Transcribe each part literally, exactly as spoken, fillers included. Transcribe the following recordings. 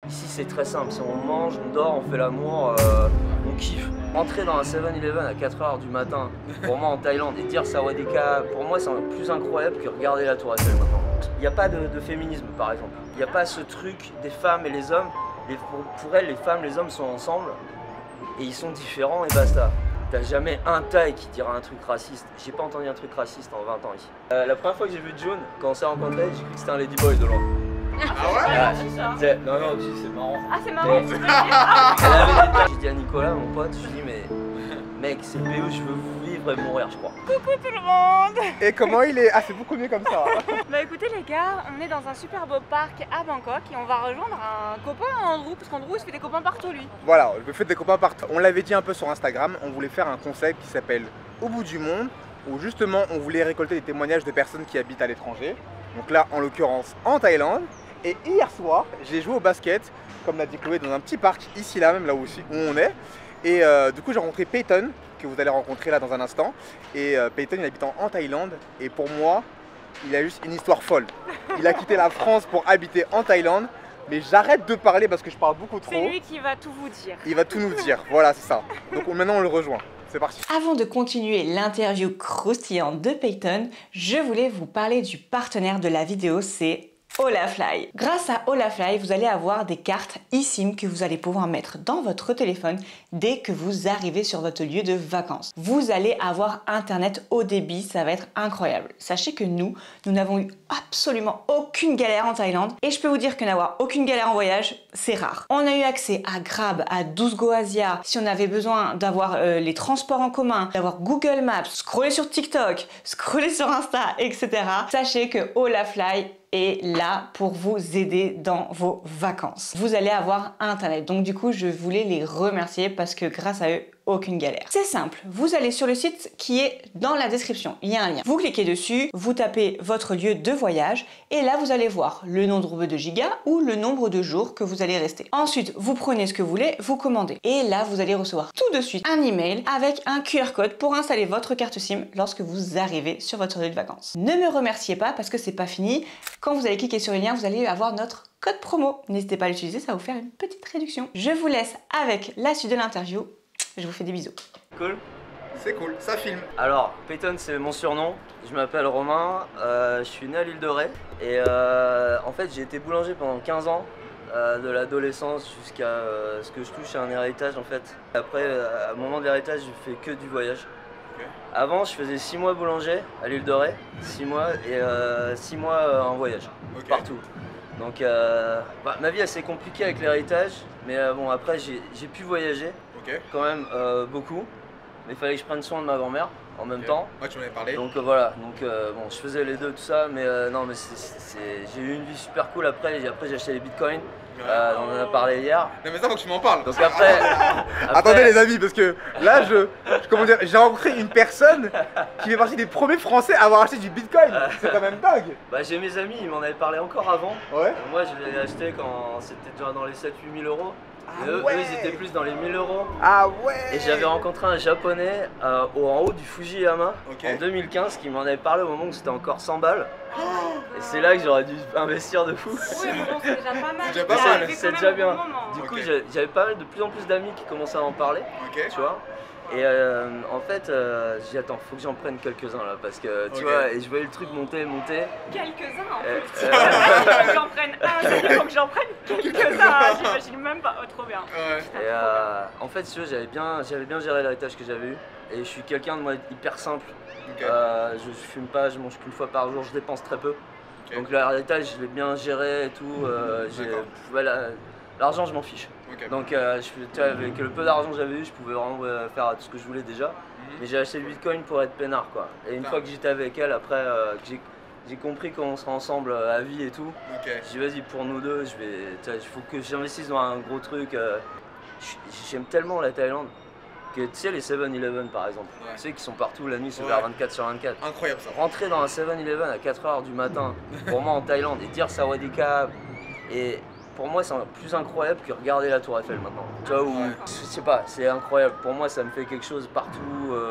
Ici c'est très simple, si on mange, on dort, on fait l'amour, euh, on kiffe. Rentrer dans un seven eleven à quatre heures du matin, pour moi en Thaïlande, et dire Sawadika, pour moi c'est plus incroyable que regarder la Tour Eiffel maintenant. Il n'y a pas de, de féminisme par exemple, il n'y a pas ce truc des femmes et les hommes. Les, pour, pour elles, les femmes, les hommes sont ensemble et ils sont différents et basta. T'as jamais un Thaï qui dira un truc raciste. J'ai pas entendu un truc raciste en vingt ans ici. Euh, la première fois que j'ai vu June, quand on s'est rencontrés, j'ai cru que c'était un ladyboy de loin. Ah ouais, ouais Non, non, c'est marrant. Ah, c'est marrant. Mais... Elle avait des taches. J'ai dit à Nicolas, mon pote, je lui dis, mais mec, c'est le pays où je veux vivre et mourir, je crois. Coucou tout le monde. Et comment il est? Ah, c'est beaucoup mieux comme ça. Bah écoutez les gars, on est dans un super beau parc à Bangkok et on va rejoindre un copain Andrew, parce qu'Andrew il se fait des copains partout lui. Voilà, je me fais des copains partout. On l'avait dit un peu sur Instagram, on voulait faire un concept qui s'appelle Au bout du monde, où justement on voulait récolter des témoignages de personnes qui habitent à l'étranger. Donc là, en l'occurrence, en Thaïlande. Et hier soir, j'ai joué au basket, comme l'a dit Chloé, dans un petit parc, ici là même, là où on est. Et euh, du coup, j'ai rencontré Peyton, que vous allez rencontrer là dans un instant. Et euh, Peyton, il habite en, en Thaïlande. Et pour moi, il a juste une histoire folle. Il a quitté la France pour habiter en Thaïlande. Mais j'arrête de parler parce que je parle beaucoup trop. C'est lui qui va tout vous dire. Il va tout nous dire, voilà, c'est ça. Donc maintenant, on le rejoint. C'est parti. Avant de continuer l'interview croustillante de Peyton, je voulais vous parler du partenaire de la vidéo, c'est Olafly. Grâce à Olafly, vous allez avoir des cartes eSIM que vous allez pouvoir mettre dans votre téléphone dès que vous arrivez sur votre lieu de vacances. Vous allez avoir internet haut débit, ça va être incroyable. Sachez que nous, nous n'avons eu absolument aucune galère en Thaïlande et je peux vous dire que n'avoir aucune galère en voyage, c'est rare. On a eu accès à Grab, à douze Go Asia, si on avait besoin d'avoir euh, les transports en commun, d'avoir Google Maps, scroller sur TikTok, scroller sur Insta, et cetera. Sachez que Olafly est là pour vous aider dans vos vacances. Vous allez avoir internet, donc du coup je voulais les remercier parce que grâce à eux, aucune galère. C'est simple, vous allez sur le site qui est dans la description, il y a un lien. Vous cliquez dessus, vous tapez votre lieu de voyage et là vous allez voir le nombre de gigas ou le nombre de jours que vous allez rester. Ensuite, vous prenez ce que vous voulez, vous commandez et là vous allez recevoir tout de suite un email avec un Q R code pour installer votre carte SIM lorsque vous arrivez sur votre lieu de vacances. Ne me remerciez pas parce que c'est pas fini. Quand vous allez cliquer sur le lien, vous allez avoir notre code promo. N'hésitez pas à l'utiliser, ça va vous faire une petite réduction. Je vous laisse avec la suite de l'interview. Je vous fais des bisous. Cool. C'est cool, ça filme. Alors, Peyton, c'est mon surnom. Je m'appelle Romain. Euh, je suis né à l'île de Ré. Et euh, en fait, j'ai été boulanger pendant quinze ans. Euh, de l'adolescence jusqu'à euh, ce que je touche à un héritage en fait. Après, euh, à un moment de l'héritage, je fais que du voyage. Okay. Avant, je faisais six mois boulanger à l'île de Ré, six mois et euh, six mois euh, en voyage, okay. Partout. Donc, euh, bah, ma vie assez compliquée avec l'héritage, mais euh, bon, après, j'ai pu voyager, okay. Quand même euh, beaucoup. Mais il fallait que je prenne soin de ma grand-mère en même okay. Temps. Ouais, tu m'en avais parlé. Donc euh, voilà, donc euh, bon, je faisais les deux, tout ça, mais euh, non, mais j'ai eu une vie super cool après. Après, j'ai acheté les bitcoins. Ouais. Euh, on en a parlé hier. Non mais ça faut que tu m'en parles. Donc après, après... Attendez les amis, parce que là je, je comment dire, j'ai rencontré une personne qui fait partie des premiers Français à avoir acheté du bitcoin. C'est quand même dingue. Bah j'ai mes amis, ils m'en avaient parlé encore avant. Ouais. Euh, moi je l'ai acheté quand c'était déjà dans les sept huit mille euros. Ah et eux, ouais. eux ils étaient plus dans les mille euros. Ah ouais. Et j'avais rencontré un japonais euh, au, en haut du Fujiyama, okay. En deux mille quinze qui m'en avait parlé au moment où c'était encore cent balles. Oh. Et c'est là que j'aurais dû investir de fou. Oui, mais bon, c'est déjà pas mal. C'est déjà pas mal. C'est déjà bien. Du coup, okay. J'avais pas mal de plus en plus d'amis qui commençaient à en parler. Okay. Tu vois. Et euh, en fait, euh, j'ai dit attends, faut que j'en prenne quelques-uns là parce que tu okay. vois, et je voyais le truc monter, monter. Quelques-uns en fait. Euh, euh... j'en prenne un, il faut que j'en prenne quelques-uns. J'imagine même pas. Oh, trop bien. Ouais. Et euh, en fait, tu vois, j'avais bien, j'avais bien géré l'héritage que j'avais eu. Et je suis quelqu'un de moi hyper simple. Okay. Euh, je fume pas, je mange qu'une fois par jour, je dépense très peu. Okay. Donc l'héritage, je l'ai bien géré et tout. Euh, L'argent, je m'en fiche. Okay. Donc euh, je, tu vois, avec le peu d'argent que j'avais eu, je pouvais vraiment euh, faire tout ce que je voulais déjà. Mm-hmm. Mais j'ai acheté le bitcoin pour être peinard quoi. Et une ah. fois que j'étais avec elle, après euh, j'ai compris qu'on sera ensemble euh, à vie et tout. Okay. J'ai dit vas-y pour nous deux, je vais, il faut que j'investisse dans un gros truc. Euh, J'aime tellement la Thaïlande. Que, tu sais les seven eleven par exemple, ouais. Tu sais qui sont partout la nuit, c'est ouais. Vers vingt-quatre sur vingt-quatre. Incroyable ça. Rentrer dans un seven eleven à quatre heures du matin, pour moi en Thaïlande, et dire Sawadika, et pour moi c'est plus incroyable que regarder la Tour Eiffel maintenant. Tu vois, où, ouais. Je sais pas, c'est incroyable. Pour moi ça me fait quelque chose partout. Euh,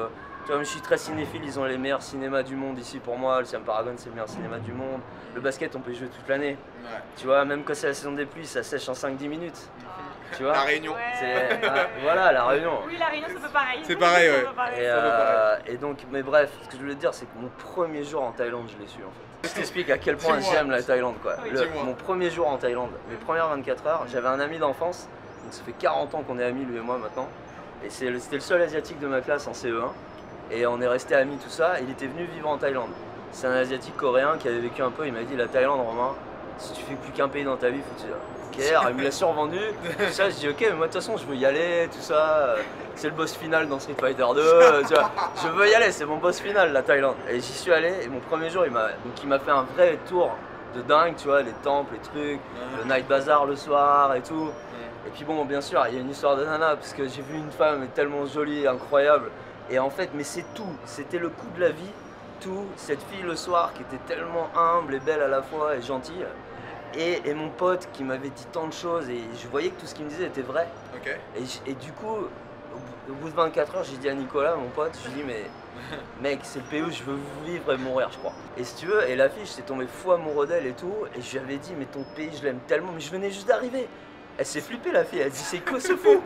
Tu vois, je suis très cinéphile, ils ont les meilleurs cinémas du monde ici pour moi. Le Siam Paragon, c'est le meilleur cinéma du monde. Le basket, on peut y jouer toute l'année. Ouais. Tu vois, même quand c'est la saison des pluies, ça sèche en cinq dix minutes. Tu vois, la Réunion. Ouais. Ah, voilà, la Réunion. Oui, la Réunion, c'est un peu pareil. C'est pareil, ouais. Et, euh, et donc, mais bref, ce que je voulais te dire, c'est que mon premier jour en Thaïlande, je l'ai su en fait. Je t'explique à quel point j'aime la Thaïlande, quoi. Oui. Le, mon premier jour en Thaïlande, mes premières vingt-quatre heures, j'avais un ami d'enfance, donc ça fait quarante ans qu'on est amis, lui et moi maintenant. Et c'était le seul asiatique de ma classe en C E un. Et on est resté amis, tout ça. Il était venu vivre en Thaïlande. C'est un asiatique coréen qui avait vécu un peu. Il m'a dit, la Thaïlande, Romain, si tu fais plus qu'un pays dans ta vie, faut te dire, ok, il me l'a survendu. Tout ça, je dis, ok, mais moi de toute façon, je veux y aller, tout ça. C'est le boss final dans Street Fighter deux. Tu vois, je veux y aller, c'est mon boss final, la Thaïlande. Et j'y suis allé. Et mon premier jour, il m'a donc il m'a fait un vrai tour de dingue, tu vois, les temples, les trucs, le night bazaar le soir et tout. Et puis bon, bien sûr, il y a une histoire de nana parce que j'ai vu une femme tellement jolie, incroyable. Et en fait, mais c'est tout, c'était le coup de la vie, tout, cette fille le soir qui était tellement humble et belle à la fois et gentille, et, et mon pote qui m'avait dit tant de choses, et je voyais que tout ce qu'il me disait était vrai. Okay. Et, et du coup, au bout, au bout de vingt-quatre heures, j'ai dit à Nicolas, mon pote, je lui ai dit, mais mec, c'est le pays où je veux vivre et mourir, je crois. Et si tu veux, et la fille, j'étais tombé fou amoureux d'elle et tout, et je lui avais dit, mais ton pays, je l'aime tellement, mais je venais juste d'arriver. Elle s'est flippée la fille, elle dit c'est quoi ce fou.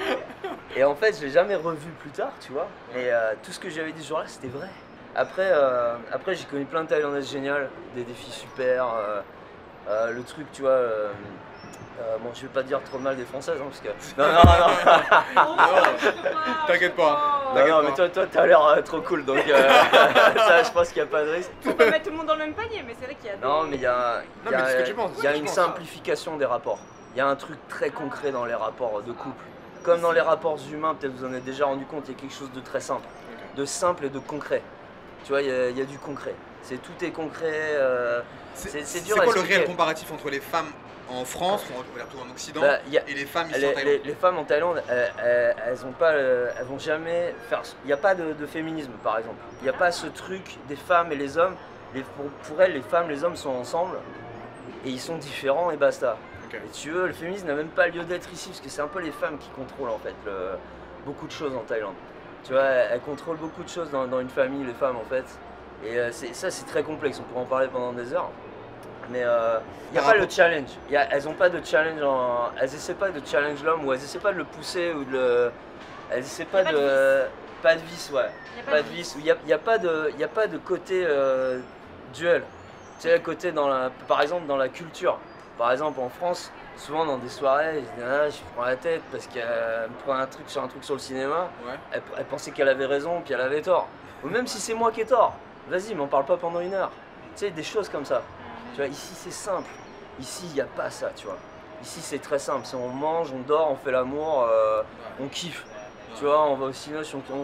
Et en fait je l'ai jamais revu plus tard, tu vois. Et euh, tout ce que j'avais dit ce jour-là c'était vrai. Après, euh, après j'ai connu plein de Thaïlandaises géniales, des défis super. Euh, euh, le truc tu vois, euh, euh, bon je vais pas dire trop de mal des Françaises hein, parce que... Non non non, non. T'inquiète pas. Non, non mais toi, toi t'as l'air euh, trop cool donc euh, ça je pense qu'il n'y a pas de risque. On peut mettre tout le monde dans le même panier mais c'est vrai qu'il y a des... Non mais il y a, non, y a, mais tu penses, y a une simplification des rapports. Il y a un truc très concret dans les rapports de couple. Comme dans les rapports humains, peut-être vous en avez déjà rendu compte, il y a quelque chose de très simple. De simple et de concret. Tu vois, il y a, il y a du concret. C'est, tout est concret. Euh, c'est, c'est dur. C'est quoi le réel comparatif entre les femmes en France, ou plutôt en Occident, bah, a, et les femmes ici les, en Thaïlande? les, les femmes en Thaïlande, elles, elles, elles ont pas, elles vont jamais faire... Il n'y a pas de, de féminisme, par exemple. Il n'y a pas ce truc des femmes et les hommes. Les, pour, pour elles, les femmes et les hommes sont ensemble. Et ils sont différents et basta. Okay. Et tu veux, le féminisme n'a même pas lieu d'être ici parce que c'est un peu les femmes qui contrôlent en fait le, beaucoup de choses en Thaïlande. Tu vois, elles, elles contrôlent beaucoup de choses dans, dans une famille, les femmes en fait. Et euh, c'est, ça c'est très complexe, on pourrait en parler pendant des heures. Mais il euh, n'y a ah, pas le challenge. Y a, elles n'ont pas de challenge, en, elles essaient pas de challenge l'homme ou elles essaient pas de le pousser ou de le... Elles essaient pas, pas de... de pas de vice, ouais. Y a pas, pas de vice. Il n'y a, y a, pas de, y a pas de côté euh, duel. Tu sais, le côté dans la, par exemple dans la culture. Par exemple en France, souvent dans des soirées, je, dis, ah, je prends la tête parce qu'elle me prend un truc sur un truc sur le cinéma, ouais. elle, elle pensait qu'elle avait raison puis elle avait tort. Ou même si c'est moi qui ai tort, vas-y, m'en parle pas pendant une heure. Tu sais, des choses comme ça. Tu vois, ici c'est simple. Ici il n'y a pas ça, tu vois. Ici c'est très simple. Si on mange, on dort, on fait l'amour, euh, on kiffe. Tu vois, on va au cinéma,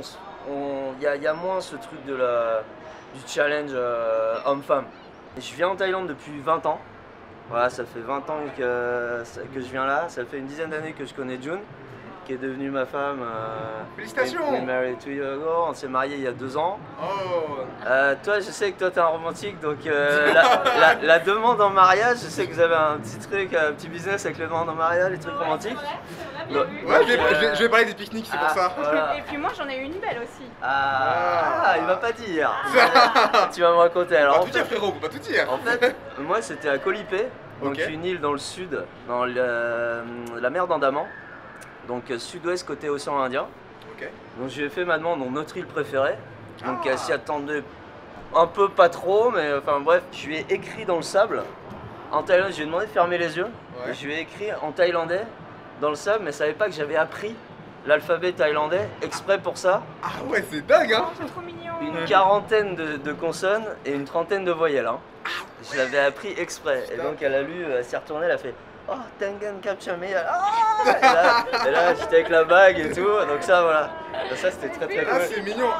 il y, y a moins ce truc de la, du challenge euh, homme-femme. Je viens en Thaïlande depuis vingt ans. Voilà, ça fait vingt ans que, que je viens là. Ça fait une dizaine d'années que je connais June, qui est devenue ma femme. Euh, Félicitations! On est married two years ago. On s'est mariés il y a deux ans. Oh. Euh, toi, je sais que toi, t'es un romantique, donc euh, la, la, la demande en mariage, je sais que vous avez un petit truc, un petit business avec les demandes en mariage, les trucs ouais, romantiques. C'est vrai, c'est vrai, ouais, je, vais, euh... je vais parler des pique-niques, c'est ah, pour ça. Voilà. Et puis moi, j'en ai eu une belle aussi. Ah, ah il va pas dire. Ah. Tu vas me raconter. Alors, pas tout dire, frérot, faut pas tout dire. En fait, moi, c'était à Koh Lipe, donc okay. Une île dans le sud, dans le, la mer d'Andaman. Donc sud-ouest côté océan Indien. Okay. Donc j'ai fait ma demande dans notre île préférée. Donc ah. Elle s'y attendait un peu pas trop, mais enfin bref, je lui ai écrit dans le sable. En thaïlandais, je lui ai demandé de fermer les yeux. Ouais. Et je lui ai écrit en thaïlandais dans le sable, mais elle savait pas que j'avais appris l'alphabet thaïlandais exprès pour ça. Ah ouais, c'est dingue hein. C'est trop mignon. Une quarantaine de, de consonnes et une trentaine de voyelles. Hein. Ah ouais. Je l'avais appris exprès. Putain. Et donc elle a lu, elle s'est retournée, elle a fait oh, Tengen Kapchame. Oh et là, et là j'étais avec la bague et tout, donc ça voilà. Ça c'était très très cool. Ah c'est mignon.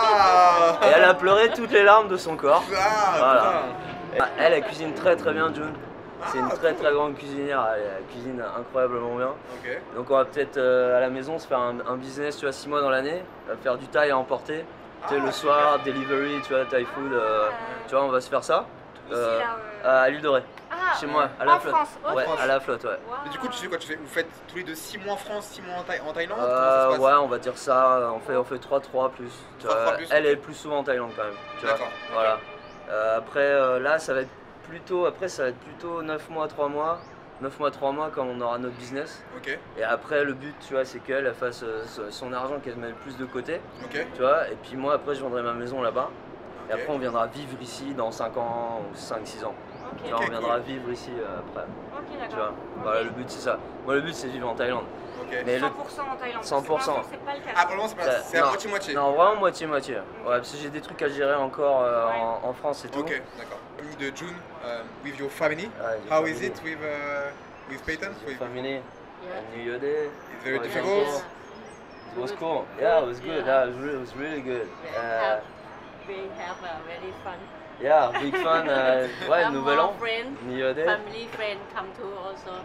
Ah. Et elle a pleuré toutes les larmes de son corps. Ah, voilà. Elle, elle cuisine très très bien, June. C'est une très très grande cuisinière, elle, elle cuisine incroyablement bien. Okay. Donc on va peut-être euh, à la maison se faire un, un business, tu vois, six mois dans l'année, faire du thaï à emporter. Ah, tu sais, le soir, delivery, tu vois, Thai food, euh, tu vois, on va se faire ça. Euh, Ici, là, euh... à l'île de Ré. Ah Chez moi, à la en flotte. France, ok. Ouais, à la flotte, ouais. Wow. Mais du coup, tu fais quoi? Tu fais, vous faites tous les deux six mois en France, six mois en, Thaï- en Thaïlande? Euh, Comment ça se passe? ouais, on va dire ça. On fait, on fait trois trois plus. Tu trois vois. trois plus, Elle ok. est plus souvent en Thaïlande quand même. Tu vois. D'accord. Voilà. Euh, après, euh, là, ça va être plutôt. Après, ça va être plutôt neuf mois, trois mois. neuf mois, trois mois quand on aura notre business. Ok, Et après, le but, tu vois, c'est qu'elle elle fasse euh, son argent, qu'elle mette plus de côté. ok. Tu vois. Et puis moi, après, je vendrai ma maison là-bas. Et Ok. après, on viendra vivre ici dans cinq ans ou cinq six ans. Ok, Tu vois, Ok, on viendra cool. vivre ici euh, après. ok, Tu d'accord. vois. Ok. Voilà, le but, c'est ça. Moi, le but, c'est de vivre en Thaïlande. Ok. Mais le- cent pour cent en Thaïlande. cent pour cent. Pour l'instant, c'est pas le cas. Ah, pour le moment, c'est pas- Ça- c'est à non. moitié-moitié. Non, vraiment moitié-moitié. Ouais, parce que j'ai des trucs à gérer encore euh, Ouais. en, en France et tout. Ok, d'accord. Famille de June, um, with your family, Ah, j'ai how family. is it with, uh, with Peyton? Your With- family Yeah. and New Year Day. It's very for difficult. example. It was cool. Yeah, it was good. Yeah, it was really, it was really good. Yeah, Uh, have, we have a very fun. yeah, big fun. Uh, ouais, Have Nouvel more An, friends, New Year Day. family friend come to also.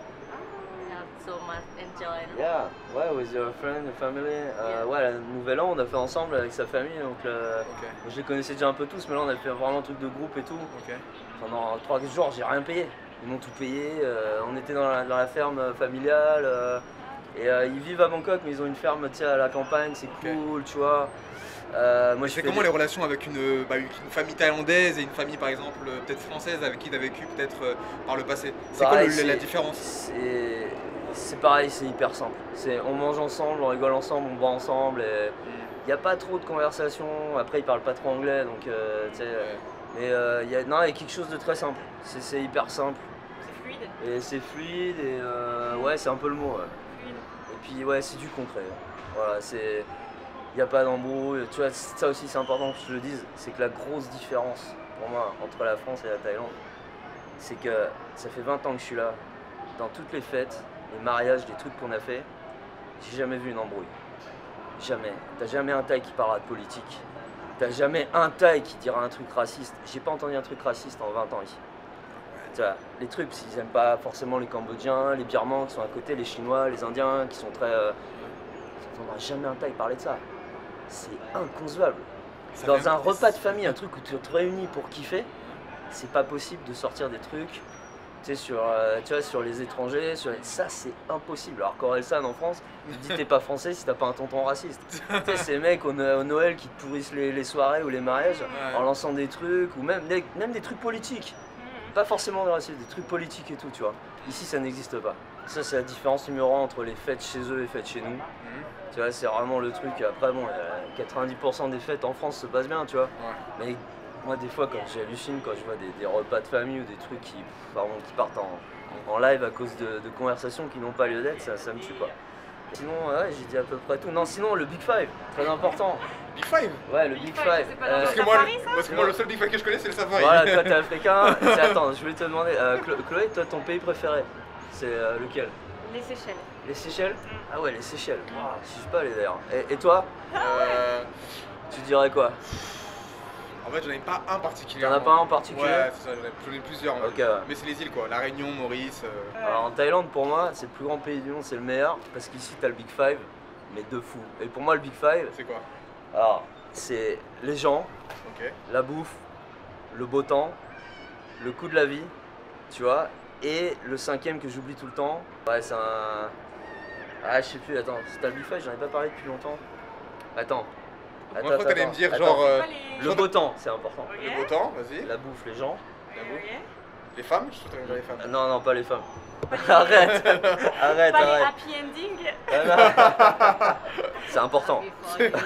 We have so much enjoy. no? Yeah, ouais, with your friend, your family. Euh, Yeah. Ouais, le Nouvel An, on a fait ensemble avec sa famille. Donc, euh, Ok, je les connaissais déjà un peu tous, mais là, on a fait vraiment un truc de groupe et tout. ok. Pendant trois jours, j'ai rien payé. Ils m'ont tout payé. euh, on était dans la, dans la ferme familiale. euh, et euh, ils vivent à Bangkok, mais ils ont une ferme, tu sais, à la campagne. C'est Ok. cool, tu vois. Euh, moi, je C'est fais comment des- les relations avec une, bah, une famille thaïlandaise et une famille par exemple euh, peut-être française avec qui tu as vécu peut-être euh, par le passé? C'est quoi Pareil, le- la c'est- différence? C'est c'est pareil, c'est hyper simple. C'est on mange ensemble, on rigole ensemble, on boit ensemble. Et il n'y a pas trop de conversation. Après, ils parlent pas trop anglais, donc euh, tu sais. Ouais. Mais euh, il y a, non, il y a quelque chose de très simple. C'est c'est hyper simple. C'est fluide. Et c'est fluide et euh, ouais, c'est un peu le mot. ouais. Fluide. Et puis ouais, c'est du concret. Voilà, c'est. Il n'y a pas d'embrouille. Tu vois, ça aussi c'est important que je le dise. C'est que la grosse différence pour moi entre la France et la Thaïlande, c'est que ça fait vingt ans que je suis là. Dans toutes les fêtes, les mariages, les trucs qu'on a fait, j'ai jamais vu une embrouille. Jamais. T'as jamais un Thaï qui parlera de politique. T'as jamais un Thaï qui dira un truc raciste. J'ai pas entendu un truc raciste en vingt ans ici. Tu vois, les trucs, s'ils aiment pas forcément les Cambodgiens, les Birmans qui sont à côté, les Chinois, les Indiens qui sont très. Euh... On n'a jamais un Thaï parler de ça. C'est inconcevable. Ça Dans fait un repas de famille, un truc où tu te réunis pour kiffer, c'est pas possible de sortir des trucs, tu sais, sur, euh, tu vois, sur les étrangers, sur les... ça c'est impossible. Alors qu'Orelsan en France, tu te dis t'es pas français si t'as pas un tonton raciste. Tu sais, ces mecs au, No- au Noël qui te pourrissent les, les soirées ou les mariages Ouais. en lançant des trucs, ou même des, même des trucs politiques. Mmh. Pas forcément des racistes, des trucs politiques et tout, tu vois. Ici ça n'existe pas. Ça c'est la différence numéro un entre les fêtes chez eux et les fêtes chez nous. Mhm. Tu vois, c'est vraiment le truc. Après, bon, euh, quatre-vingt-dix pour cent des fêtes en France se passent bien, tu vois. Ouais. Mais moi, des fois, quand j'hallucine, quand je vois des, des repas de famille ou des trucs qui, pardon, qui partent en, en live à cause de, de conversations qui n'ont pas lieu d'être, ça, ça me tue, quoi. Sinon, ouais, j'ai dit à peu près tout. Non, sinon, le Big Five, très important. Big Five? Ouais, le Big Big Five, Five. c'est pas euh, dans Parce le que, moi, safari, le- ça parce que moi, le seul Big Five que je connais, c'est le safari. voilà, toi, t'es africain. C'est- Attends, je voulais te demander, euh, Chlo- Chloé, toi, ton pays préféré, c'est euh, lequel? Les Seychelles. Les Seychelles? Ah ouais, les Seychelles. Wow, je suis pas allé d'ailleurs. Et, et toi, Euh, tu dirais quoi? en fait, j'en ai pas un particulier. T'en as pas un en particulier? Ouais, c'est ça, j'en ai, j'en ai plusieurs. en fait. Ok, ouais. Mais c'est les îles quoi, La Réunion, Maurice. euh, Alors en Thaïlande, pour moi, c'est le plus grand pays du monde, c'est le meilleur, parce qu'ici t'as le Big Five, mais de fou. Et pour moi, le Big Five, C'est quoi? alors c'est les gens, Ok. la bouffe, le beau temps, le coût de la vie, tu vois, et le cinquième que j'oublie tout le temps, ouais, c'est un. Ah, je sais plus, attends, c'est t'as le Big Five, j'en ai pas parlé depuis longtemps. Attends. Moi, je crois que t'allais me dire attends. genre euh, Pas les- Le beau temps, c'est important. Ok. le beau temps, vas-y. La bouffe, les gens. Ok. Les femmes, je trouve que t'allais me dire les Ah, femmes. non, non, pas les femmes. Pas les- Arrête Arrête, Pas les arrête happy ending. Ah, non. C'est important. Before you,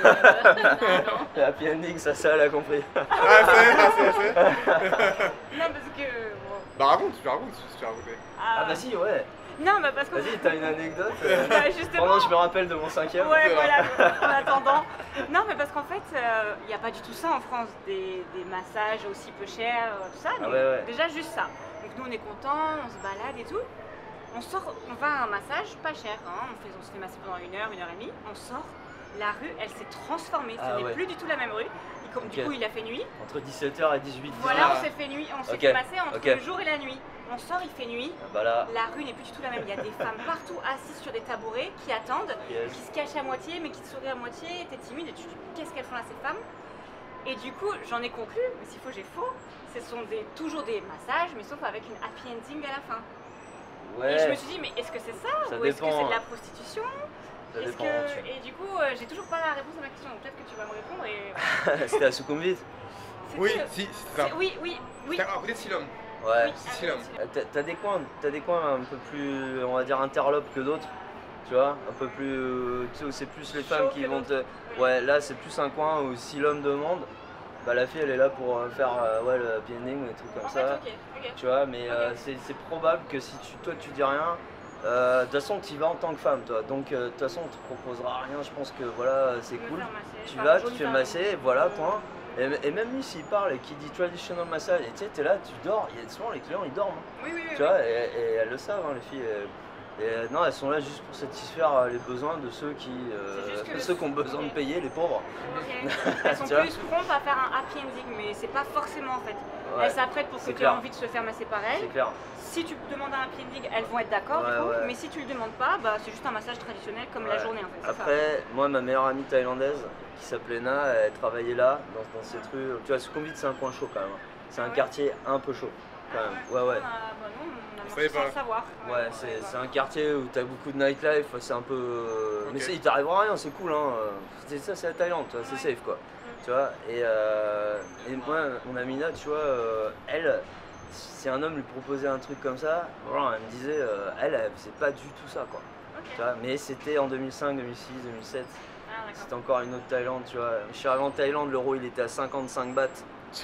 no. Le happy ending, ça, ça, elle a compris. Ah, c'est, ah, c'est, c'est. Non, parce que. bon. Bah raconte, tu racontes ce que tu as raconté. Ah, bah si, ouais. Non, bah parce que. Vas-y, t'as une anecdote euh, Bah, justement. pendant que je me rappelle de mon cinquième. Ouais, C'est voilà, en attendant. Non, mais parce qu'en fait, il n'y a pas du tout ça en France, des, des massages aussi peu chers, euh, tout ça. Ah Donc, ouais, ouais. déjà, juste ça. Donc, nous, on est contents, on se balade et tout. On sort, on va à un massage pas cher, hein. on, fait, on se fait masser pendant une heure, une heure et demie. On sort, la rue, elle s'est transformée. Ce Ah n'est ouais. plus du tout la même rue. Et comme Ok. du coup, il a fait nuit. Entre dix-sept heures et dix-huit heures. Voilà, on s'est fait nuit, on s'est Ok, fait masser entre ok. le jour et la nuit. On sort, il fait nuit. Ah, bah là, La rue n'est plus du tout la même. Il y a des femmes partout assises sur des tabourets qui attendent, yes. qui se cachent à moitié, mais qui te sourient à moitié. T'es timide et tu te dis qu'est-ce qu'elles font là ces femmes? Et du coup, j'en ai conclu, mais s'il faut, j'ai faux. Ce sont des, toujours des massages, mais sauf avec une happy ending à la fin. Ouais. Et je me suis dit, mais est-ce que c'est ça, Ça ou est-ce que dépend. c'est de la prostitution? Ça Est-ce dépend. que... Tu- Et du coup, euh, j'ai toujours pas la réponse à ma question, donc peut-être que tu vas me répondre. Et... C'était à Sukhumvit. C'était- Oui, si, c'est ça. c'est- Oui, oui, oui. C'était à côté de Silom. Ouais. Oui, si, ah, là. oui, Euh, T'as t'as des coins, t'as des coins un peu plus, on va dire, interlopes que d'autres. Tu vois, un peu plus, euh, tu sais, où c'est plus les femmes Chaud qui que vont te. d'autres. Ouais, là c'est plus un coin où si l'homme demande, bah la fille elle est là pour euh, faire euh, ouais, le happy ending ou des trucs comme En ça. fait, ok, ok. Tu vois, mais euh, Ok. c'est c'est probable que si tu, toi tu dis rien, euh, de toute façon tu y vas en tant que femme, toi. Donc euh, de toute façon on te proposera rien. Je pense que voilà, c'est Me cool. faire masser, Tu par vas, un tu te jaune fais femme. masser, voilà, point. Et, et même lui s'il parle et qu'il dit traditional massage, et tu sais, t'es là, tu dors. Il y a souvent les clients ils dorment. hein. Oui, oui, oui. Tu vois, et, et elles le savent, hein, les filles. Et, et, euh, non, elles sont là juste pour satisfaire euh, les besoins de ceux qui, euh, C'est juste que- ceux qui ont besoin de payer, les pauvres. Ok. Elles sont Tu vois plus promptes à faire un happy ending, mais c'est pas forcément en fait. Ouais, Elles s'apprêtent pour que c'est tu aies clair. envie de se faire masser par c'est elles. clair. Si tu demandes un happy ending, elles vont être d'accord, Ouais, du coup, ouais. mais si tu le demandes pas, bah, c'est juste un massage traditionnel comme la Ouais. journée en fait. c'est ça. Après, moi, ma meilleure amie thaïlandaise, qui s'appelait Na, elle travaillait là, dans, dans cette rue. Tu vois, Sukhumvit, c'est un coin chaud quand même. C'est un Ah ouais quartier un peu chaud, quand même. Ouais, ouais. Ah, bah non, on a Vous marché savez pas. sans savoir. Ouais, on c'est savait c'est pas. un quartier où t'as beaucoup de nightlife, c'est un peu. euh, Mais Ok. c'est- il t'arrivera rien, c'est cool, hein. C'est ça, c'est la Thaïlande, tu vois, c'est Ouais. safe quoi. Tu vois, et, euh, et moi, mon amie Na, tu vois, euh, elle, si un homme lui proposait un truc comme ça, voilà, elle me disait, euh, elle, elle faisait pas du tout ça quoi. Ok. Tu vois, mais c'était en deux mille cinq, deux mille six, deux mille sept, Ah, c'était d'accord. encore une autre Thaïlande, tu vois. Je suis arrivé en Thaïlande, l'euro il était à cinquante-cinq bahts.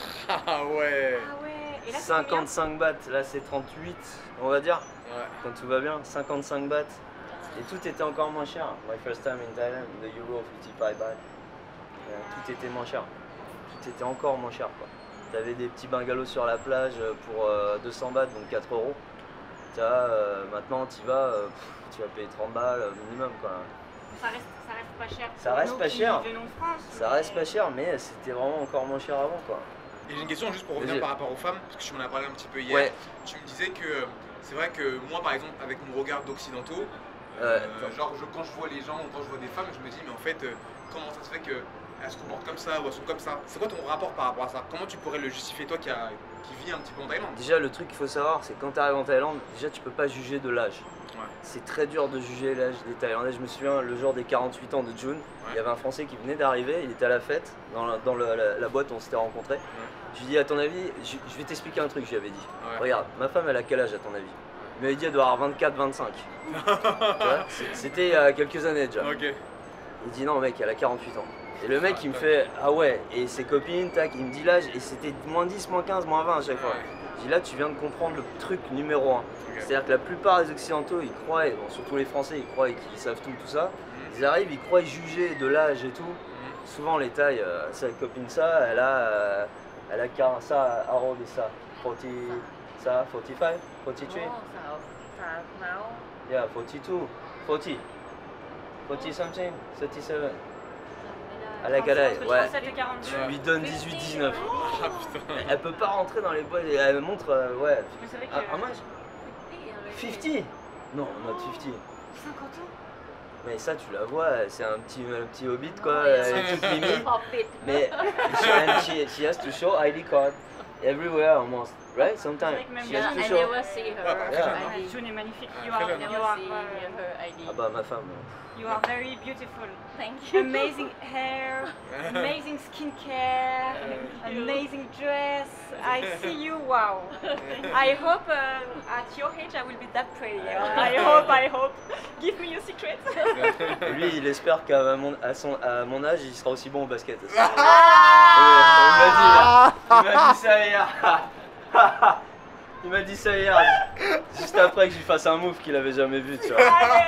Ah ouais. Ah ouais, et là c'est combien cinquante-cinq bahts, là c'est trente-huit, on va dire. Ouais. Quand tout va bien, cinquante-cinq bahts. Et tout était encore moins cher. My first time in Thailand, the euro cinquante-cinq bahts. Euh, tout était moins cher. Tout était encore moins cher quoi. T'avais des petits bungalows sur la plage pour euh, deux cents bahts, donc quatre euros. Tu vois, euh, maintenant tu vas, euh, pff, tu vas payer trente balles euh, minimum quoi. Ça reste, ça reste pas cher. Ça pour reste nous pas qui cher. venons de France, Ça mais- reste pas cher, mais c'était vraiment encore moins cher avant quoi. Et j'ai une question juste pour revenir Vas-y. par rapport aux femmes, parce que tu m'en as parlé un petit peu hier. Ouais. Tu me disais que c'est vrai que moi, par exemple, avec mon regard d'occidentaux, Ouais, euh, attends. genre je- quand je vois les gens ou quand je vois des femmes, je me dis, mais en fait, euh, comment ça se fait qu'elles se comportent comme ça ou elles sont comme ça? C'est quoi ton rapport par rapport à ça? Comment tu pourrais le justifier, toi qui, a, qui vis un petit peu en Thaïlande? Déjà, le truc qu'il faut savoir, c'est que quand tu arrives en Thaïlande, déjà tu peux pas juger de l'âge. Ouais. C'est très dur de juger l'âge des Thaïlandais. Je me souviens, le jour des quarante-huit ans de June, il y avait un Français qui venait d'arriver, il était à la fête, dans la, dans le- la, la boîte où on s'était rencontrés. Je lui dis, à ton avis, je, je vais t'expliquer un truc, je lui avais dit. Ouais. Regarde, ma femme, elle a quel âge à ton avis? Il m'avait dit, elle doit avoir vingt-quatre vingt-cinq. Tu vois, c'est- C'était il y a quelques années déjà. Ok. Il dit, non, mec, elle a quarante-huit ans. Et le mec, il me fait, ah ouais, et ses copines, tac, il me dit l'âge, et c'était moins dix, moins quinze, moins vingt à chaque fois. Ouais. Je dis, là, tu viens de comprendre le truc numéro un. Ok. C'est-à-dire que la plupart des Occidentaux, ils croient, et bon, surtout les Français, ils croient qu'ils savent tout, tout ça. Ils arrivent, ils croient juger de l'âge et tout. Mhm. Souvent, les tailles, euh, sa copine, ça, elle a, euh, elle a quarante, ça, à Harold et ça. quarante, ça, quarante-cinq, quarante-trois, Oh, sao? Sao now? yeah, quarante-deux, quarante, quarante something, thirty-seven. À la Entre galerie, ouais. trente-sept et quarante-deux. Tu lui donnes dix-huit dix-neuf. Ah putain. Elle peut pas rentrer dans les boîtes, et elle montre, euh, ouais. Mais c'est vrai que. Ah, how much? cinquante? Non, not cinquante. cinquante ans. Mais ça, tu la vois, c'est un petit, un petit hobbit quoi, Non, elle il est toute mimi. Pop it. Mais she, she, she has to show I D card everywhere almost, right? Sometimes C'est vrai que même she Yeah, has to I show. never see her Yeah. I D. June est magnifique. Ah, You très are, bien. I you never are, see uh, her I D. Ah bah ma femme. you are very beautiful. Thank you. Amazing hair, amazing skincare, amazing dress. I see you, wow. I hope uh, at your age I will be that pretty. I hope, I hope. Give me your secret. Lui, il espère qu'à mon, à son, à mon âge, il sera aussi bon au basket. Il Ah m'a dit, il m'a dit ça hier. Il m'a dit ça hier, juste après que je lui fasse un move qu'il avait jamais vu, tu vois.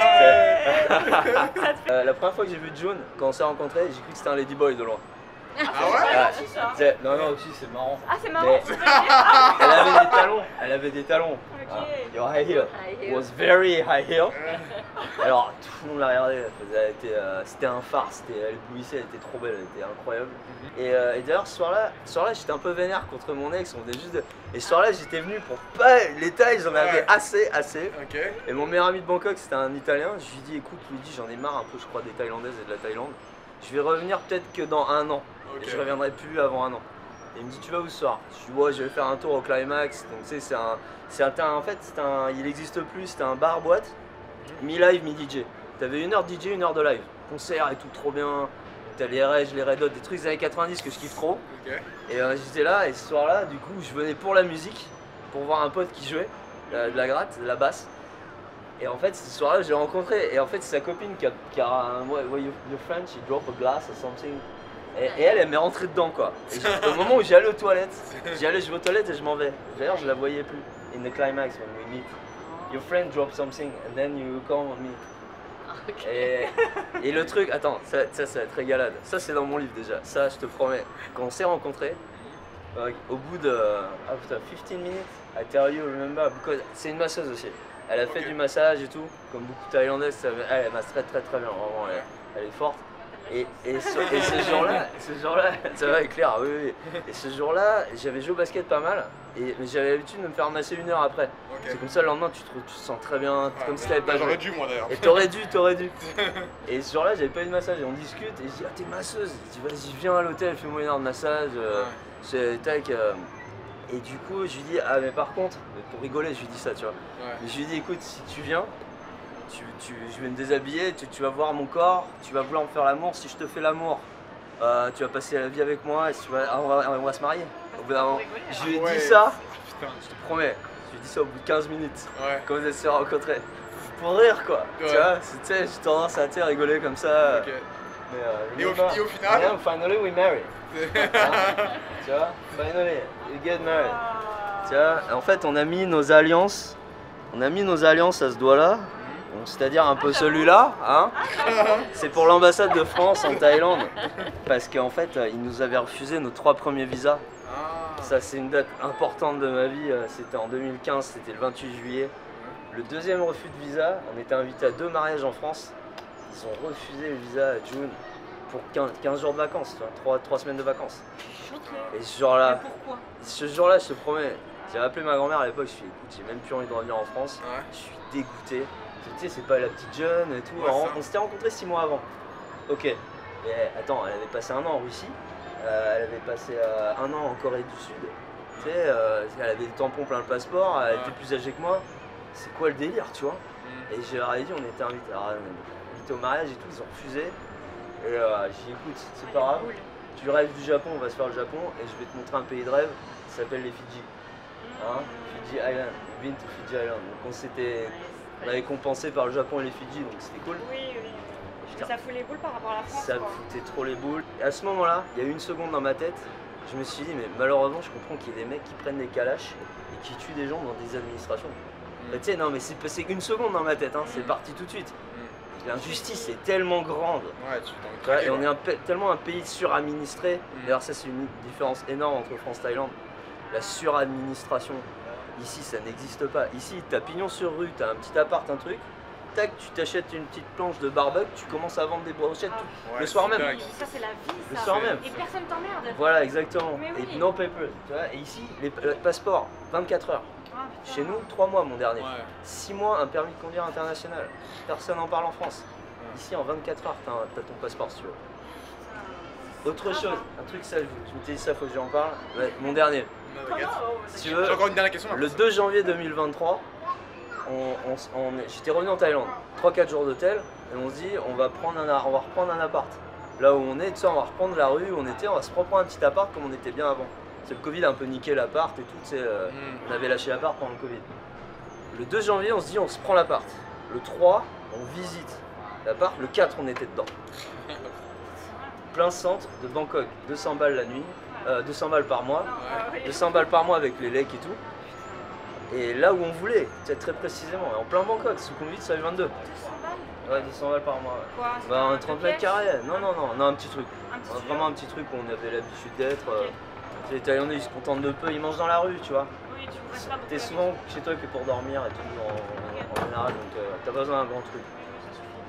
Euh, la première fois que j'ai vu June, quand on s'est rencontrés, j'ai cru que c'était un ladyboy de loin. Ah ouais? Ah, c'est ça. c'est- non, non, aussi c'est marrant. Ah, c'est marrant. Mais- tu peux le dire. Elle avait des talons, elle avait des talons. Ok. Ah, your high heel High heel. was very high heel. Alors tout le monde l'a regardée, elle faisait- elle était, euh, c'était un phare, c'était, elle éblouissait, elle était trop belle, elle était incroyable. Et, euh, et d'ailleurs ce soir-là, ce soir-là j'étais un peu vénère contre mon ex, on était juste de... Et ce soir-là j'étais venu pour pas... Les tailles j'en avais Ouais. assez, assez. Ok. Et mon meilleur ami de Bangkok c'était un Italien, je lui dis écoute Luigi j'en ai marre un peu je crois des Thaïlandaises et de la Thaïlande. je vais revenir peut-être que dans un an. Ok. Et je reviendrai plus avant un an. Et il me dit, tu vas où ce soir? Je dis, ouais, je vais faire un tour au Climax. Donc, tu sais, c'est un, c'est un. En fait, c'est un, il n'existe plus, c'était un bar-boîte, mi-live, mi-D J. T'avais une heure de D J, une heure de live. Concert et tout, trop bien. T'as les Rage, les Red Hot, des trucs des années quatre-vingt-dix que je kiffe trop. Ok. Et euh, j'étais là, et ce soir-là, du coup, je venais pour la musique, pour voir un pote qui jouait, euh, de la gratte, de la basse. Et en fait, ce soir-là, je l'ai rencontré. Et en fait, c'est sa copine qui a, qui a un. Ouais, ouais, your, your friend, she drop a glass or something. Et, et elle, elle m'est rentrée dedans, quoi. Et j'ai- au moment où j'allais aux toilettes, j'y allais, je vais aux toilettes et je m'en vais. D'ailleurs, je la voyais plus. In the climax, when we meet, your friend dropped something, and then you come on me. Et, et le truc, attends, ça, ça, ça va être régalade. Ça, c'est dans mon livre déjà. Ça, je te promets. Quand on s'est rencontrés, euh, au bout de. After fifteen minutes, I tell you, remember, because c'est une masseuse aussi. Elle a fait Ok. du massage et tout, comme beaucoup de Thaïlandaises, ça, elle, elle masse très très très bien, vraiment, elle, elle est forte. Et, et, ce, et ce jour-là, ce jour-là, ça va éclair, oui, oui. Et ce jour-là, j'avais joué au basket pas mal, et, mais j'avais l'habitude de me faire masser une heure après. Ok. C'est comme ça, le lendemain, tu te, tu te sens très bien, Ouais, comme si bah, t'avais pas J'aurais joué. dû moi d'ailleurs. Et t'aurais dû, t'aurais dû. Et ce jour-là, j'avais pas eu de massage, et on discute, et je dis, ah, t'es masseuse. Je dis, vas-y, viens à l'hôtel, fais-moi une heure de massage. euh, Ouais. c'est tac. euh. Et du coup, je lui dis, ah, mais par contre, pour rigoler, je lui dis ça, tu vois. Ouais. Mais je lui dis, écoute, si tu viens, tu, tu- je vais me déshabiller, tu, tu vas voir mon corps, tu vas vouloir me faire l'amour. Si je te fais l'amour, euh, tu vas passer la vie avec moi et tu vas, on, va, on va se marier. Au bout d'un moment, je lui ai Ouais. dit ça, Putain. je te promets, je lui ai dit ça au bout de quinze minutes, Ouais. quand vous êtes se rencontrés. Pour rire quoi, Ouais. tu vois, c'est- tu sais, j'ai tendance à tu sais, rigoler comme ça. Ok. Mais, euh, Et au, remember- et au final, Yeah, finally we marry. Hein, tu vois, finally, we get married. Tu vois, en fait, on a mis nos alliances, on a mis nos alliances à ce doigt-là, donc, c'est-à-dire un peu celui-là, hein. C'est pour l'ambassade de France en Thaïlande, parce qu'en fait, euh, ils nous avaient refusé nos trois premiers visas. Ah. Ça, c'est une date importante de ma vie. euh, C'était en deux mille quinze, c'était le vingt-huit juillet. Le deuxième refus de visa, on était invité à deux mariages en France. Ils ont refusé le visa à June pour quinze, quinze jours de vacances, tu vois, trois semaines de vacances. Et ce jour-là, Pourquoi? ce jour-là, je te promets, j'ai appelé ma grand-mère à l'époque, je lui ai dit, écoute, j'ai même plus envie de revenir en France. Ouais. Je suis dégoûté. Tu sais, c'est pas la petite jeune et tout. Ouais, Alors, ça. on s'était rencontrés six mois avant. Ok. Et attends, elle avait passé un an en Russie. euh, elle avait passé euh, un an en Corée du Sud. Tu sais, euh, elle avait des tampons plein le passeport. Elle Ouais. était plus âgée que moi. C'est quoi le délire, tu vois? Mm. Et je leur ai dit, on était invités alors, on était invités au mariage et tout. Ils ont refusé. Et euh, j'ai dit, écoute, c'est pas grave. Tu rêves du Japon, on va se faire le Japon. Et je vais te montrer un pays de rêve. Ça s'appelle les Fidji. Hein? Fidji Island. We've been to Fidji Island. Donc on s'était. On avait compensé par le Japon et les Fidji, donc c'était cool. Oui, oui. Putain, Ça fout les boules par rapport à la France. ça me quoi. foutait trop les boules. Et à ce moment-là, il y a eu une seconde dans ma tête, je me suis dit, mais malheureusement, je comprends qu'il y ait des mecs qui prennent des calaches et qui tuent des gens dans des administrations. Bah, tu sais, non, mais c'est passé une seconde dans ma tête, hein, c'est parti tout de suite. L'injustice est tellement grande. Ouais, tu t'en Tu vois, craques, et on ouais. est un pa- tellement un pays suradministré. Mm. D'ailleurs, ça, c'est une différence énorme entre France et Thaïlande. La suradministration, ici, ça n'existe pas. Ici, t'as pignon sur rue, t'as un petit appart, un truc. Tac, tu t'achètes une petite planche de barbecue, tu commences à vendre des brochettes tout- Ouais, le soir c'est même. dingue. Ça, c'est la vie, Le ça. soir même. Et personne t'emmerde. Voilà, exactement. Mais oui. Et no paper. Tu vois, et ici, les le passeport, vingt-quatre heures. Ah, putain. Chez nous, trois mois, mon dernier. Ouais. six mois, un permis de conduire international. Personne n'en parle en France. Ici, en vingt-quatre heures, t'as t'as ton passeport si tu veux. Autre chose, un truc, ça, je, je m'étais dit ça, faut que j'en parle. Ouais, mon dernier. Non, t'inquiète. Si tu veux, J'ai encore une dernière question. le deux janvier deux mille vingt-trois, on, on s- on est- j'étais revenu en Thaïlande. trois quatre jours d'hôtel, et on se dit, on va, prendre un, a- on va reprendre un appart. Là où on est, tu sais, on va reprendre la rue où on était, on va se reprendre un petit appart comme on était bien avant. C'est le Covid a un peu niqué l'appart et tout, tu sais, euh, Mm. on avait lâché l'appart pendant le Covid. Le deux janvier, on se dit, on se prend l'appart. Le trois, on visite l'appart. Le quatre, on était dedans. Plein centre de Bangkok, deux cents balles la nuit, euh, deux cents balles par mois, Ouais. deux cents balles par mois avec les lecs et tout. Et là où on voulait, tu sais, très précisément, en plein Bangkok, Sukhumvit, ça fait vingt-deux. deux cents balles. Ouais, deux cents balles par mois. Ouais. Quoi, c'est Bah, un un trente deux mètres pièces carrés. Non, non, non, non, un petit truc. Un petit Ouais, studio. Vraiment un petit truc où on avait l'habitude d'être. euh, Ok. Les Thaïlandais, ils se contentent de peu, ils mangent dans la rue, tu vois. Oui, tu restes pas beaucoup T'es à la souvent chez toi que pour dormir et tout, en, en général, donc euh, t'as pas besoin d'un grand truc. maison. Oui, ça suffit.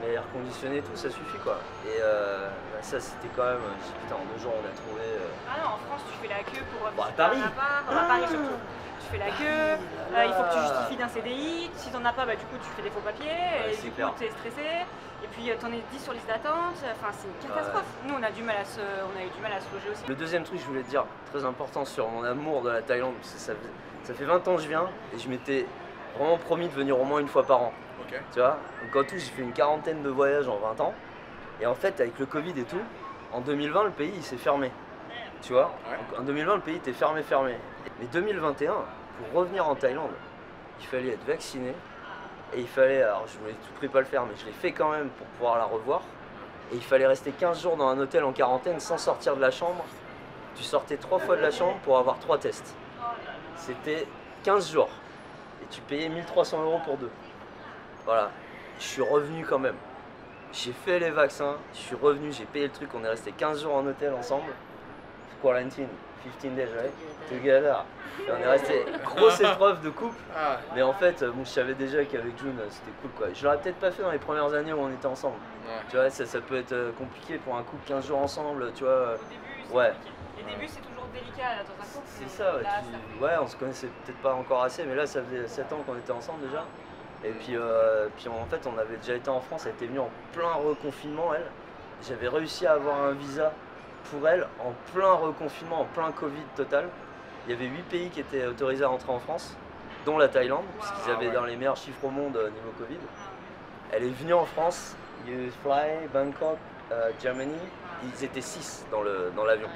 mais air conditionné et tout, ça suffit quoi. Et euh, bah, ça c'était quand même, je dis putain en deux jours on a trouvé... Euh... Ah non, en France tu fais la queue pour Bon, à visiter Paris. un appart, à Paris surtout. Tu fais la queue, euh, il faut que tu justifies d'un C D I, si t'en as pas, bah, du coup tu fais des faux papiers, Ouais, et c'est du clair. coup t'es stressé, et puis euh, t'en es dix sur liste d'attente, enfin c'est une catastrophe. Ouais. Nous on a, du mal à se, on a eu du mal à se loger aussi. Le deuxième truc je voulais te dire, très important sur mon amour de la Thaïlande, parce que ça, ça fait vingt ans que je viens, et je m'étais vraiment promis de venir au moins une fois par an. Okay. Tu vois, donc en tout j'ai fait une quarantaine de voyages en vingt ans, et en fait avec le Covid et tout, en deux mille vingt le pays il s'est fermé. Tu vois, ouais. Donc, en deux mille vingt le pays était fermé fermé. Mais deux mille vingt et un, pour revenir en Thaïlande, il fallait être vacciné, et il fallait, alors je voulais tout prix pas le faire, mais je l'ai fait quand même pour pouvoir la revoir, et il fallait rester quinze jours dans un hôtel en quarantaine sans sortir de la chambre. Tu sortais trois fois de la chambre pour avoir trois tests. C'était quinze jours, et tu payais mille trois cents euros pour deux. Voilà, je suis revenu quand même. J'ai fait les vaccins, je suis revenu, j'ai payé le truc, on est resté quinze jours en hôtel ensemble. Quarantine, quinze days, right? Together. Et on est resté, grosse épreuve de couple. Ah. Mais en fait, bon, je savais déjà qu'avec June, c'était cool quoi. Je l'aurais peut-être pas fait dans les premières années où on était ensemble. Ouais. Tu vois, ça, ça peut être compliqué pour un couple quinze jours ensemble, tu vois. Au début, c'est Ouais. compliqué. Les débuts c'est toujours délicat là, dans un couple. C'est mais ça, ouais, là, tu- ça fait- ouais, on se connaissait peut-être pas encore assez, mais là ça faisait sept ans qu'on était ensemble déjà. Et puis, euh, puis en fait, on avait déjà été en France, elle était venue en plein reconfinement, elle. J'avais réussi à avoir un visa pour elle en plein reconfinement, en plein Covid total. Il y avait huit pays qui étaient autorisés à rentrer en France, dont la Thaïlande, puisqu'ils Ah avaient ouais. dans les meilleurs chiffres au monde euh, niveau Covid. Elle est venue en France, you fly, Bangkok, euh, Germany. Ils étaient six dans le dans l'avion.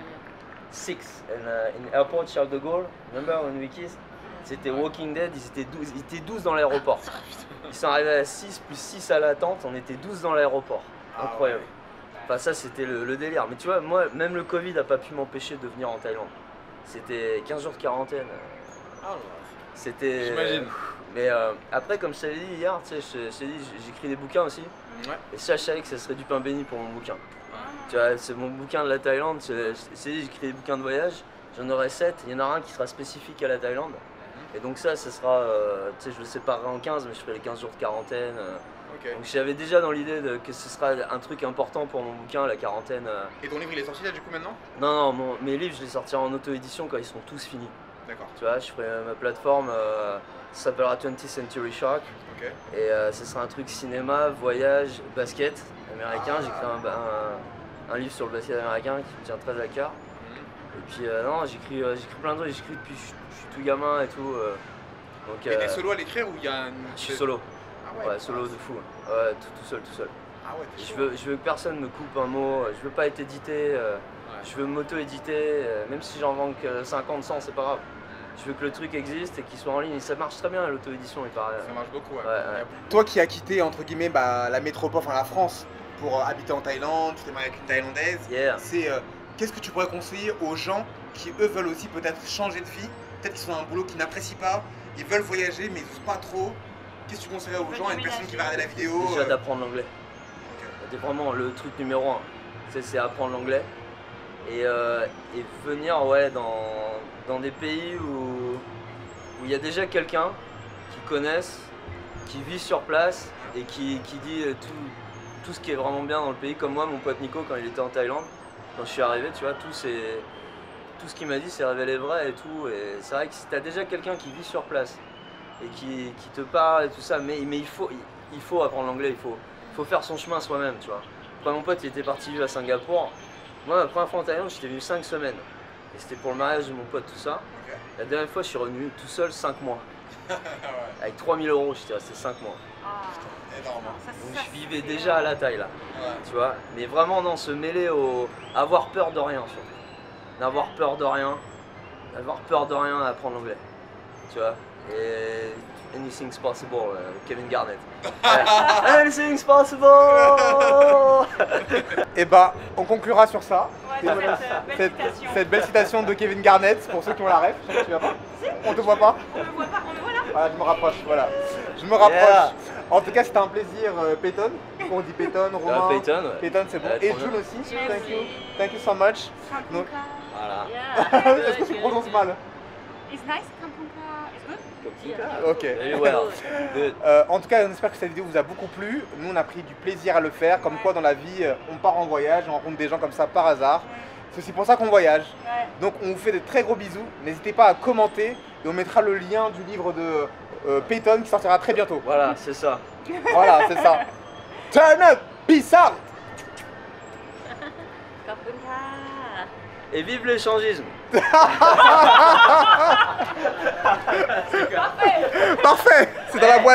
Six. And, uh, in airport Charles de Gaulle, remember when we kissed? C'était Walking Dead, ils étaient douze, ils étaient douze dans l'aéroport. Ils sont arrivés à six plus six à l'attente, on était douze dans l'aéroport. Ah Incroyable. Enfin ça c'était le, le délire. Mais tu vois, moi même le Covid n'a pas pu m'empêcher de venir en Thaïlande. C'était quinze jours de quarantaine. Ah ouais. C'était... J'imagine. Mais euh, après comme je t'avais dit hier, tu sais, je, je t'ai dit, j'écris des bouquins aussi. Ouais. Et ça je savais que ça serait du pain béni pour mon bouquin. Tu vois, c'est mon bouquin de la Thaïlande, je t'ai dit, j'écris des bouquins de voyage. J'en aurai sept, il y en aura un qui sera spécifique à la Thaïlande. Et donc ça, ce sera, euh, tu sais, je le séparerai en quinze, mais je ferai les quinze jours de quarantaine. euh. Ok. Donc j'avais déjà dans l'idée de- que ce sera un truc important pour mon bouquin, la quarantaine. euh. Et ton livre il est sorti là du coup maintenant? Non, non, mon- mes livres, je les sortirai en auto-édition quand ils seront tous finis. D'accord. Tu vois, je ferai euh, ma plateforme, euh, ça s'appellera twentieth Century Shark. Ok. Et euh, ce sera un truc cinéma, voyage, basket américain. Ah. J'ai écrit un, un- un livre sur le basket américain qui me tient très à cœur. Mhm. Et puis euh, non, j'écris euh, j'écris plein de trucs, j'écris depuis que je je suis tout gamin et tout. euh. Donc, Et euh, t'es solo à l'écrire ou il y a une... je suis solo. Ah Ouais, solo de fou. Ouais, tout, tout seul, tout seul. Ah ouais, t'es Je chaud. veux, je veux que personne me coupe un mot, je veux pas être édité, euh, Ouais. je veux m'auto-éditer, euh, même si j'en vends que cinquante, cent, c'est pas grave. Je veux que le truc existe et qu'il soit en ligne. Et ça marche très bien l'auto-édition, il paraît. Ça marche beaucoup, ouais. Ouais, ouais. Toi qui as quitté entre guillemets bah, la métropole, enfin la France, pour euh, habiter en Thaïlande, tu t'es marié avec une Thaïlandaise, Yeah. c'est euh, qu'est-ce que tu pourrais conseiller aux gens qui eux veulent aussi peut-être changer de vie, peut-être qu'ils sont dans un boulot qu'ils n'apprécient pas, ils veulent voyager mais ils n'osent pas trop. Qu'est-ce que tu conseillerais aux Ils gens, à veulent une personne qui va déménager. regarder la vidéo Déjà euh, d'apprendre l'anglais. ok. C'est vraiment le truc numéro un. C'est c'est apprendre l'anglais. Et, euh, et venir ouais, dans, dans des pays où où il y a déjà quelqu'un qui connaissent, qui vit sur place et qui, qui dit euh, tout, tout ce qui est vraiment bien dans le pays. Comme moi, mon pote Nico, quand il était en Thaïlande, quand je suis arrivé, tu vois, tout, c'est- tout ce qu'il m'a dit s'est révélé vrai et tout. Et c'est vrai que si tu as déjà quelqu'un qui vit sur place et qui, qui te parle et tout ça, mais, mais il, faut, il, il faut apprendre l'anglais, il faut, il faut faire son chemin soi-même, tu vois. Quand mon pote il était parti vivre à Singapour, moi, la première fois en Thaïlande, j'étais venu cinq semaines. Et c'était pour le mariage de mon pote, tout ça. Ok. La dernière fois, je suis revenu tout seul cinq mois. Ouais, Avec trois mille euros, j'étais resté cinq mois. Ah, énorme. ça, Donc ça, je vivais c'est- déjà à la taille là, Ouais. tu vois. Mais vraiment, non, se mêler au. Avoir peur de rien, surtout. N'avoir peur de rien. Avoir peur de rien à apprendre l'anglais. Tu vois. Et. Anything's possible, euh, Kevin Garnett. Ouais. Anything's possible! Et bah, on conclura sur ça. Ouais, C'est- cette, euh, belle cette, citation. cette belle citation de Kevin Garnett, pour ceux qui ont la ref, tu vois pas? On te voit pas? On me voit pas, on me voit là. Voilà, je me rapproche, voilà. Je me rapproche. Yeah. En tout cas, c'était un plaisir, euh, Peyton. On dit Peyton, Romain. Ah, Peyton, ouais. Peyton, c'est bon. Ouais, Et trop June bien. aussi. Merci. Thank you. Thank you so much. Donc, Voilà. Yeah. est-ce que tu prononces mal? It's nice. Kampunka is good. Ok. Very well. Good. Euh, en tout cas, on espère que cette vidéo vous a beaucoup plu. Nous, on a pris du plaisir à le faire. Comme quoi, dans la vie, euh, on part en voyage, on rencontre des gens comme ça par hasard. C'est aussi pour ça qu'on voyage. Ouais. Donc, on vous fait de très gros bisous. N'hésitez pas à commenter et on mettra le lien du livre de euh, Peyton qui sortira très bientôt. Voilà, c'est ça. Voilà, c'est ça. Turn up, peace out. Kampunka. Et vive l'échangisme. Parfait. C'est dans la boîte.